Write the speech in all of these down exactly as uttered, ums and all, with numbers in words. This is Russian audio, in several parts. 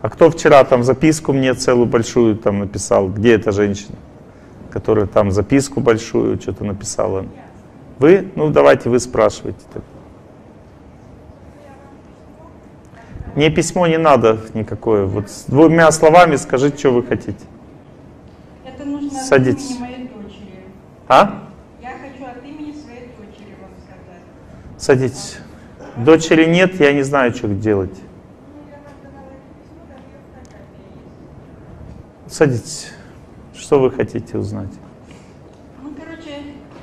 А кто вчера там записку мне целую большую там написал? Где эта женщина, которая там записку большую что-то написала? Вы? Ну давайте вы спрашивайте. Мне письмо не надо никакое. Вот с двумя словами скажите, что вы хотите. Это нужно Садитесь. от имени моей дочери. А? Я хочу от имени своей дочери вам сказать. Садитесь. Дочери нет, я не знаю, что делать. Садитесь. Что вы хотите узнать? Ну, короче,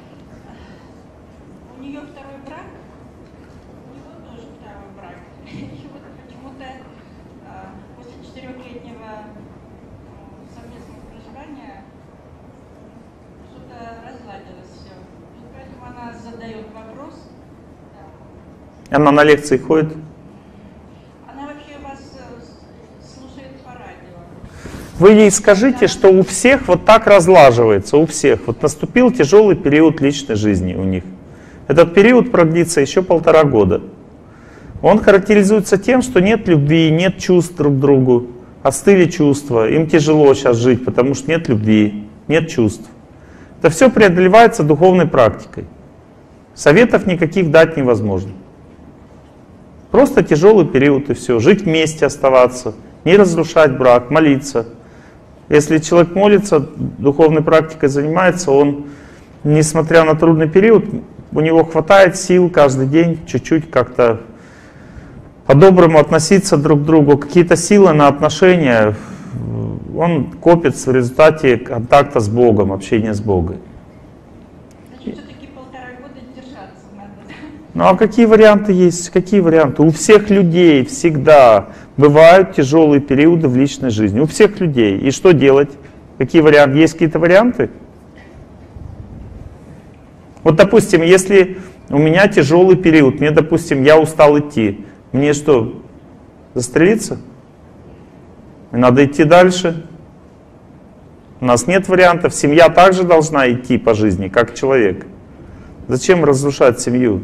у нее второй брак, у него тоже второй брак. И вот почему-то а, после четырехлетнего совместного проживания что-то разладилось все. И поэтому она задает вопрос. Она на лекции ходит? Она вообще вас э, слушает по радио. Вы ей скажите, что у всех вот так разлаживается, у всех. Вот наступил тяжелый период личной жизни у них. Этот период продлится еще полтора года. Он характеризуется тем, что нет любви, нет чувств друг к другу, остыли чувства, им тяжело сейчас жить, потому что нет любви, нет чувств. Это все преодолевается духовной практикой. Советов никаких дать невозможно. Просто тяжелый период и все. Жить вместе, оставаться, не разрушать брак, молиться. Если человек молится, духовной практикой занимается, он, несмотря на трудный период, у него хватает сил каждый день чуть-чуть как-то по-доброму относиться друг к другу. Какие-то силы на отношения он копит в результате контакта с Богом, общения с Богом. Значит, все-таки полтора года держаться надо. Ну а какие варианты есть? Какие варианты? У всех людей всегда бывают тяжелые периоды в личной жизни. У всех людей. И что делать? Какие варианты? Есть какие-то варианты? Вот, допустим, если у меня тяжелый период, мне, допустим, я устал идти, мне что, застрелиться? Надо идти дальше. У нас нет вариантов. Семья также должна идти по жизни, как человек. Зачем разрушать семью?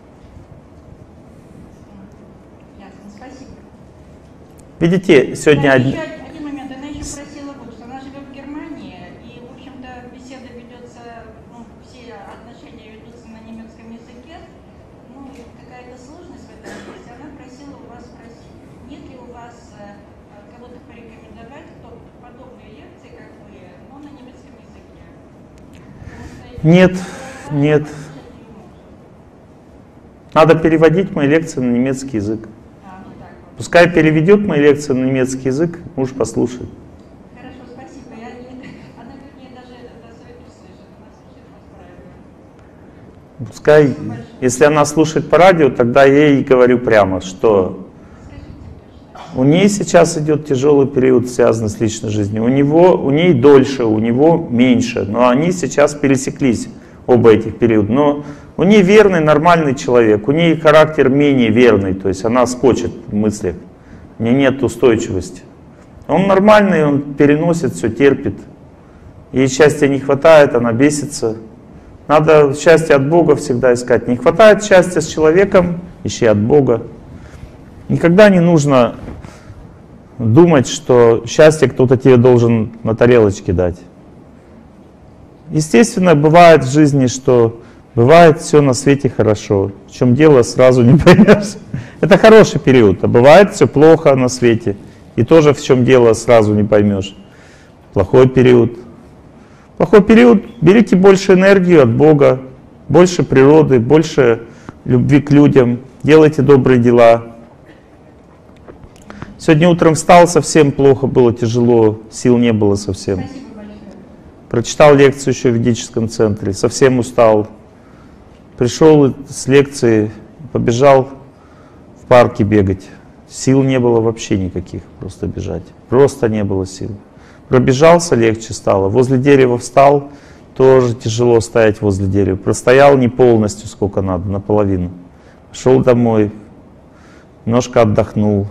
Видите, сегодня... Да, один... еще один момент. Она еще просила, вот, что она живет в Германии, и, в общем-то, беседа ведется, ну, все отношения ведутся на немецком языке. Ну, какая-то сложность в этом есть. Она просила у вас спросить, нет ли у вас э, кого-то порекомендовать, кто подобные лекции, как вы, но на немецком языке? Нет, нет. Надо переводить мои лекции на немецкий язык. Пускай переведет мои лекции на немецкий язык, муж послушает. Хорошо, спасибо. Я не... Она, вернее, даже это совет не слышит. Она слушает вас по радио. Пускай, если она слушает по радио, тогда я ей говорю прямо, что у ней сейчас идет тяжелый период, связанный с личной жизнью. У него, у ней дольше, у него меньше, но они сейчас пересеклись, оба этих периода. Но у нее верный, нормальный человек, у нее характер менее верный, то есть она скочит в мыслях, у нее нет устойчивости. Он нормальный, он переносит, все терпит. Ей счастья не хватает, она бесится. Надо счастье от Бога всегда искать. Не хватает счастья с человеком, ищи от Бога. Никогда не нужно думать, что счастье кто-то тебе должен на тарелочке дать. Естественно, бывает в жизни, что бывает все на свете хорошо. В чем дело, сразу не поймешь. Это хороший период. А бывает все плохо на свете. И тоже в чем дело, сразу не поймешь. Плохой период. Плохой период. Берите больше энергии от Бога, больше природы, больше любви к людям. Делайте добрые дела. Сегодня утром встал, совсем плохо было, тяжело, сил не было совсем. Прочитал лекцию еще в ведическом центре, совсем устал. Пришел с лекции, побежал в парке бегать. Сил не было вообще никаких, просто бежать. Просто не было сил. Пробежался, легче стало. Возле дерева встал, тоже тяжело стоять возле дерева. Простоял не полностью, сколько надо, наполовину. Шел домой, немножко отдохнул.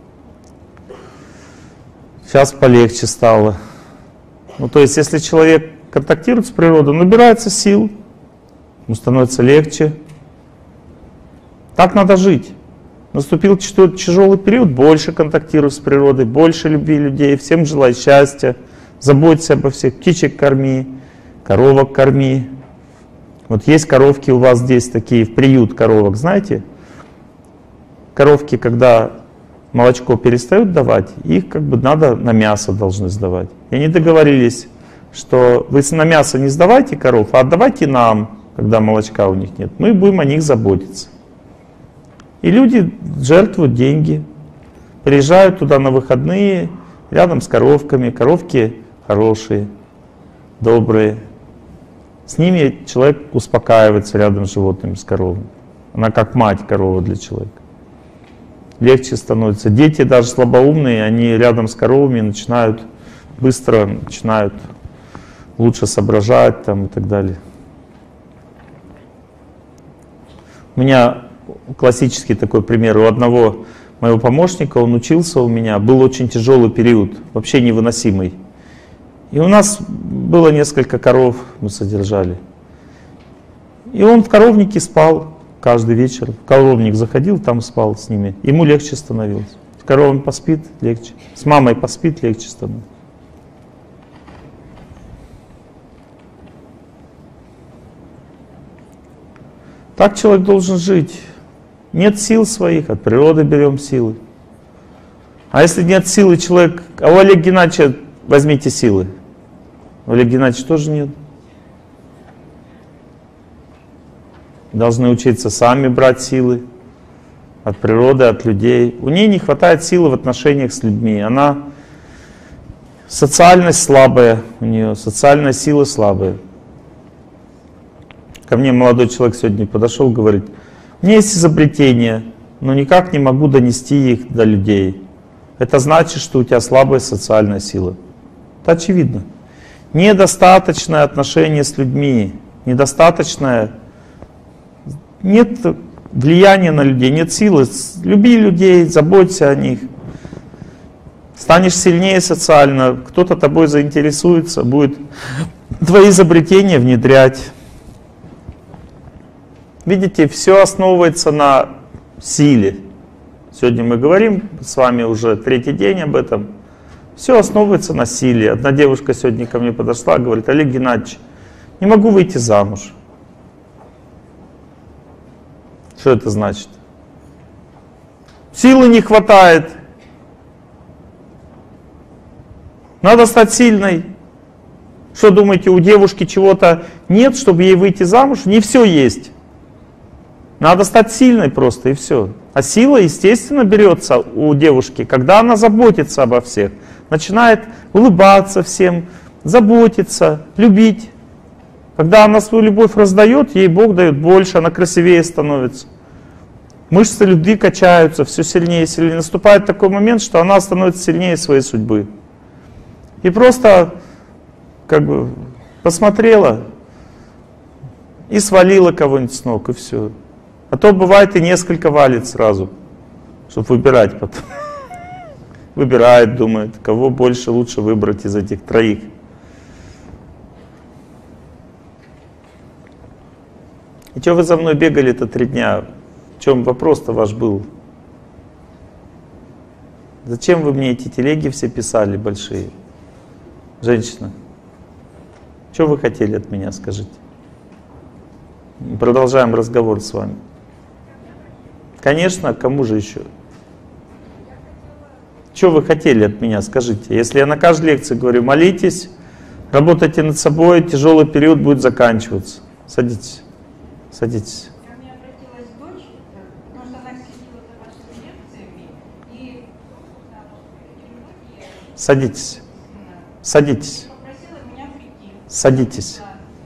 Сейчас полегче стало. Ну, то есть, если человек контактирует с природой, он набирается сил, ему становится легче. Так надо жить. Наступил тяжелый период, больше контактируй с природой, больше любви людей, всем желай счастья, заботься обо всех, птичек корми, коровок корми. Вот есть коровки у вас здесь такие, в приют коровок, знаете? Коровки, когда молочко перестают давать, их как бы надо на мясо должны сдавать. И они договорились, что вы на мясо не сдавайте коров, а отдавайте нам, когда молочка у них нет. Мы будем о них заботиться. И люди жертвуют деньги, приезжают туда на выходные, рядом с коровками. Коровки хорошие, добрые. С ними человек успокаивается рядом с животными, с коровами. Она как мать корова для человека. Легче становится. Дети даже слабоумные, они рядом с коровами начинают быстро, начинают лучше соображать там, и так далее. У меня классический такой пример. У одного моего помощника, он учился у меня, был очень тяжелый период, вообще невыносимый. И у нас было несколько коров, мы содержали. И он в коровнике спал каждый вечер. В коровник заходил, там спал с ними. Ему легче становилось. С коровами поспит, легче. С мамой поспит, легче становится. Так человек должен жить. Нет сил своих, от природы берем силы. А если нет силы, человек... А у Олега Геннадьевича возьмите силы. У Олега Геннадьевича тоже нет. Должны учиться сами брать силы от природы, от людей. У нее не хватает силы в отношениях с людьми. Она... Социальность слабая у нее, социальная сила слабая. Ко мне молодой человек сегодня подошел, говорит: у меня есть изобретения, но никак не могу донести их до людей. Это значит, что у тебя слабая социальная сила. Это очевидно. Недостаточное отношение с людьми, недостаточное, нет влияния на людей, нет силы. Люби людей, заботься о них. Станешь сильнее социально, кто-то тобой заинтересуется, будет твои изобретения внедрять. Видите, все основывается на силе. Сегодня мы говорим с вами уже третий день об этом. Все основывается на силе. Одна девушка сегодня ко мне подошла, говорит: Олег Геннадьевич, не могу выйти замуж. Что это значит? Силы не хватает. Надо стать сильной. Что думаете, у девушки чего-то нет, чтобы ей выйти замуж? Не все есть. Надо стать сильной просто, и все. А сила, естественно, берется у девушки, когда она заботится обо всех. Начинает улыбаться всем, заботиться, любить. Когда она свою любовь раздает, ей Бог дает больше, она красивее становится. Мышцы любви качаются все сильнее и сильнее. Наступает такой момент, что она становится сильнее своей судьбы. И просто как бы посмотрела и свалила кого-нибудь с ног, и все. А то бывает и несколько валит сразу, чтобы выбирать потом. Выбирает, думает, кого больше лучше выбрать из этих троих. И что вы за мной бегали-то три дня? В чем вопрос-то ваш был? Зачем вы мне эти телеги все писали большие? Женщина, что вы хотели от меня, скажите? Продолжаем разговор с вами. Конечно, кому же еще? Что вы хотели от меня, скажите? Если я на каждой лекции говорю: молитесь, работайте над собой, тяжелый период будет заканчиваться. Садитесь, садитесь. Ко мне обратилась дочь, потому что она следила за вашими лекциями, и Садитесь, садитесь, попросила меня прийти. садитесь.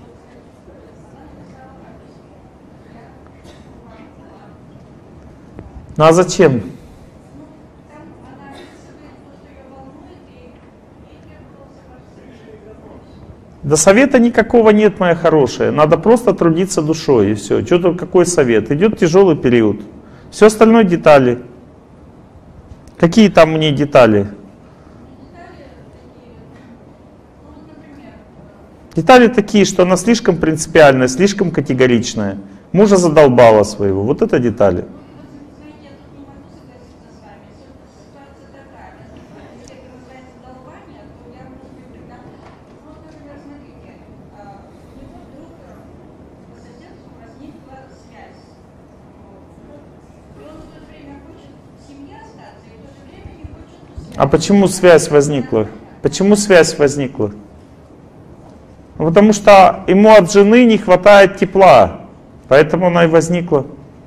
Ну а зачем? Да совета никакого нет, моя хорошая. Надо просто трудиться душой, и все. Что тут, какой совет? Идет тяжелый период. Все остальное детали. Какие там мне детали? Детали такие, что она слишком принципиальная, слишком категоричная. Мужа задолбала своего. Вот это детали. А почему связь возникла? Почему связь возникла? Ну, потому что ему от жены не хватает тепла, поэтому она и возникла.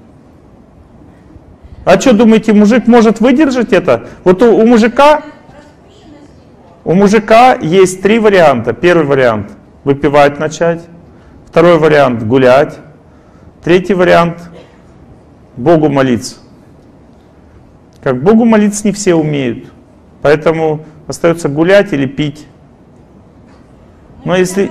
А что думаете, мужик может выдержать это? Вот у, у мужика, у мужика есть три варианта. Первый вариант — выпивать начать. Второй вариант — гулять. Третий вариант — Богу молиться. Как Богу молиться не все умеют. Поэтому остается гулять или пить. Но если...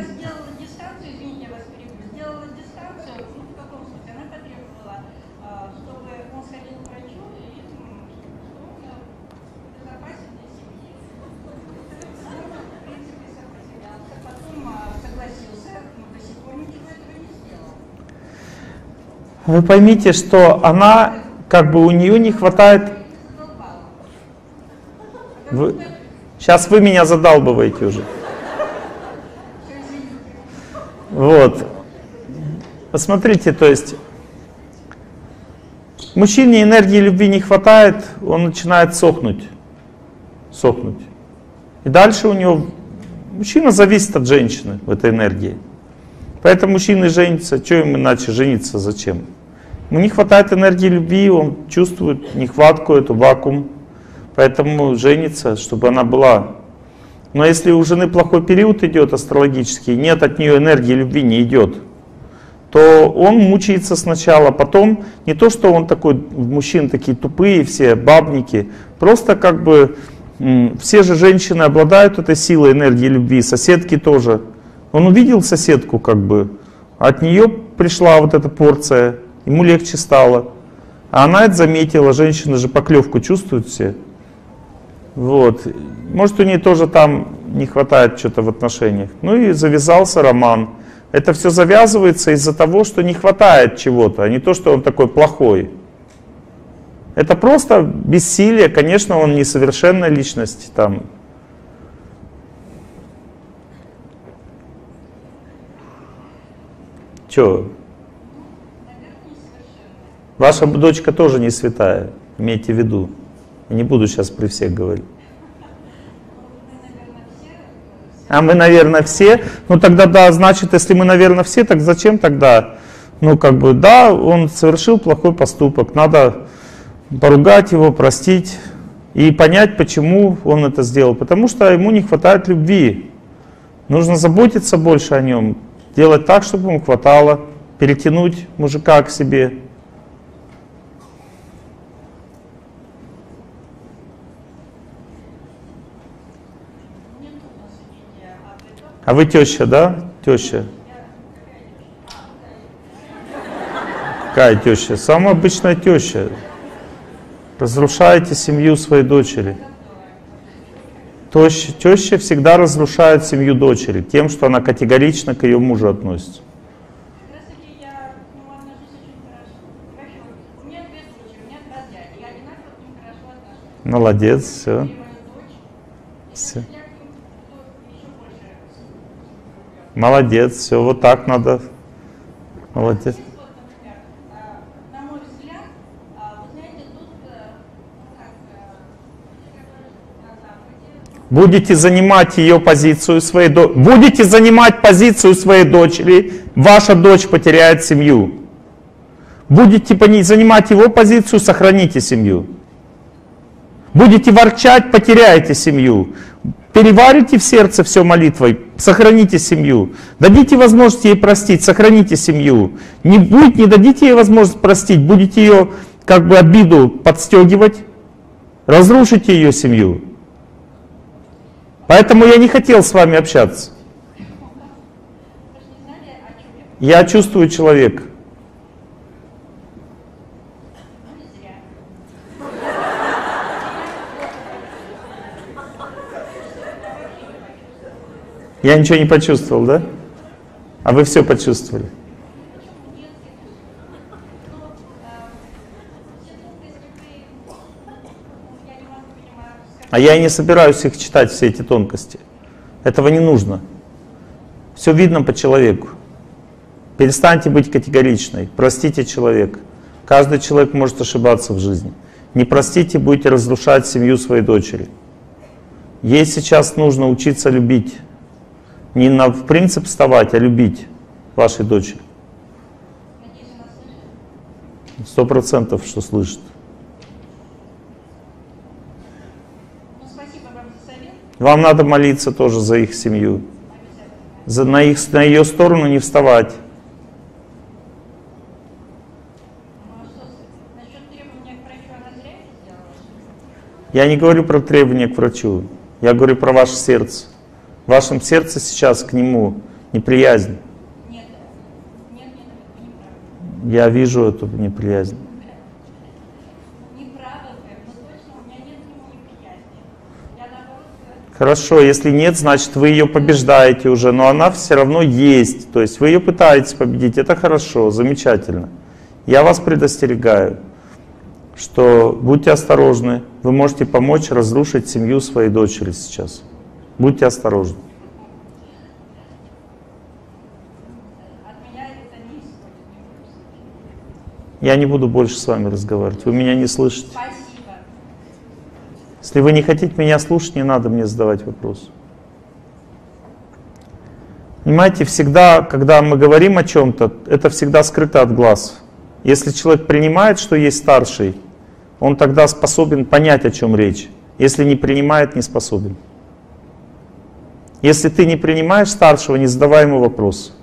Вы поймите, что она, как бы у нее не хватает... Вы... Сейчас вы меня задалбываете уже. Вот. Посмотрите, то есть... Мужчине энергии любви не хватает, он начинает сохнуть. Сохнуть. И дальше у него... Мужчина зависит от женщины в этой энергии. Поэтому мужчины женятся. Что им иначе жениться? Зачем? Ему не хватает энергии любви, он чувствует нехватку, эту вакуум. Поэтому женится, чтобы она была. Но если у жены плохой период идет астрологический, нет от нее энергии любви, не идет, то он мучается сначала. Потом не то, что он такой, мужчины такие тупые, все бабники. Просто как бы все же женщины обладают этой силой энергии любви, соседки тоже. Он увидел соседку, как бы, от нее пришла вот эта порция, ему легче стало. А она это заметила, женщины же поклевку чувствуют все. Вот. Может, у нее тоже там не хватает что-то в отношениях. Ну и завязался роман. Это все завязывается из-за того, что не хватает чего-то, а не то, что он такой плохой. Это просто бессилие, конечно, он несовершенная личность там. Че? Ваша дочка тоже не святая, имейте в виду. Я не буду сейчас при всех говорить. А мы, наверное, все. Ну тогда да, значит, если мы, наверное, все, так зачем тогда? Ну как бы, да, он совершил плохой поступок. Надо поругать его, простить и понять, почему он это сделал. Потому что ему не хватает любви. Нужно заботиться больше о нем. Делать так, чтобы ему хватало, перетянуть мужика к себе. А вы теща, да? Теща. Какая теща? Самая обычная теща. Разрушаете семью своей дочери. Теща, теща всегда разрушает семью дочери тем, что она категорично к ее мужу относится. Молодец, все. все. Молодец, все, вот так надо. Молодец. Будете занимать ее позицию своей дочери, будете занимать позицию своей дочери, ваша дочь потеряет семью. Будете занимать его позицию, сохраните семью. Будете ворчать, потеряете семью. Переварите в сердце все молитвой, сохраните семью. Дадите возможность ей простить, сохраните семью. Не, будет, не дадите ей возможность простить, будете ее как бы обиду подстегивать, разрушите ее семью. Поэтому я не хотел с вами общаться. Я чувствую человека. Я ничего не почувствовал, да? А вы все почувствовали? А я и не собираюсь их читать, все эти тонкости. Этого не нужно. Все видно по человеку. Перестаньте быть категоричной. Простите человека. Каждый человек может ошибаться в жизни. Не простите, будете разрушать семью своей дочери. Ей сейчас нужно учиться любить. Не на в принцип вставать, а любить вашей дочери. Надеюсь, она слышит. Сто процентов, что слышит. Ну, спасибо вам за совет. Вам надо молиться тоже за их семью. Обязательно. За, на, их, на ее сторону не вставать. Ну, а что с- насчет требования к врачу она зря это сделала? Я не говорю про требования к врачу. Я говорю про ваше сердце. В вашем сердце сейчас к нему неприязнь. Нет, нет, нет, вы не правы. Я вижу эту неприязнь. Не правы вы, но точно у меня нет к нему неприязни. Я наоборот, э, Хорошо, если нет, значит вы ее побеждаете уже, но она все равно есть. То есть вы ее пытаетесь победить. Это хорошо, замечательно. Я вас предостерегаю, что будьте осторожны. Вы можете помочь разрушить семью своей дочери сейчас. Будьте осторожны. от меня это не исходит ни в коем случае. Я не буду больше с вами разговаривать. Вы меня не слышите. Спасибо. Если вы не хотите меня слушать, не надо мне задавать вопрос. Понимаете, всегда, когда мы говорим о чем-то, это всегда скрыто от глаз. Если человек принимает, что есть старший, он тогда способен понять, о чем речь. Если не принимает, не способен. Если ты не принимаешь старшего, не задавай ему вопрос.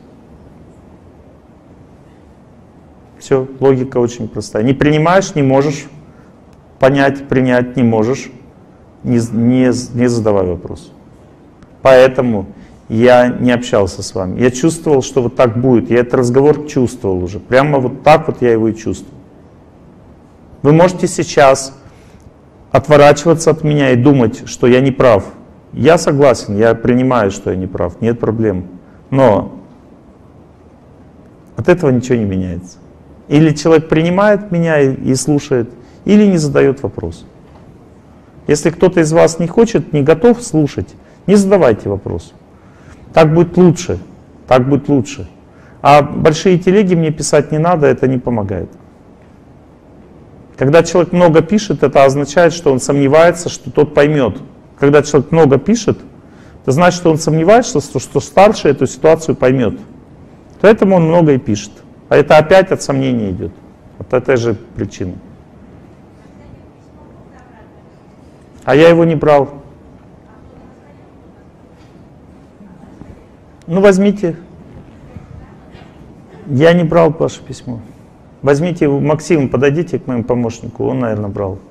Все, логика очень простая. Не принимаешь, не можешь понять, принять не можешь, не, не, не задавай вопрос. Поэтому я не общался с вами. Я чувствовал, что вот так будет. Я этот разговор чувствовал уже. Прямо вот так вот я его и чувствовал. Вы можете сейчас отворачиваться от меня и думать, что я не прав. Я согласен, я принимаю, что я не прав, нет проблем. Но от этого ничего не меняется. Или человек принимает меня и, и слушает, или не задает вопрос. Если кто-то из вас не хочет, не готов слушать, не задавайте вопрос. Так будет лучше, так будет лучше. А большие телеги мне писать не надо, это не помогает. Когда человек много пишет, это означает, что он сомневается, что тот поймет. Когда человек много пишет, это значит, что он сомневается, что, что старший эту ситуацию поймет. Поэтому он много и пишет. А это опять от сомнения идет. От этой же причины. А я его не брал. Ну возьмите. Я не брал ваше письмо. Возьмите, Максим, подойдите к моему помощнику, он, наверное, брал.